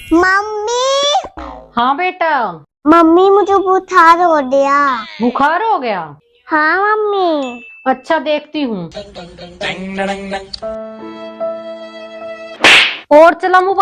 Mummy. हाँ बेटा। Mummy मुझे बुखार हो गया। बुखार हो गया? हाँ मम्मी। अच्छा देखती हूँ। और चला मोबाइल।